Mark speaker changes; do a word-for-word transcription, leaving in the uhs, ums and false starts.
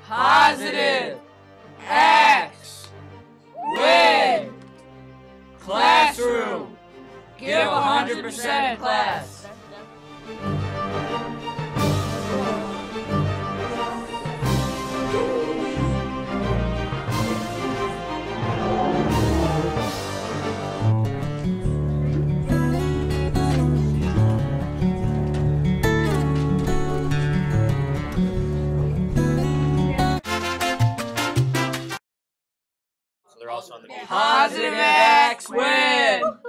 Speaker 1: Positive. X. Win. Classroom. Give one hundred percent in class.
Speaker 2: They're also on the beach.
Speaker 1: Positive X win!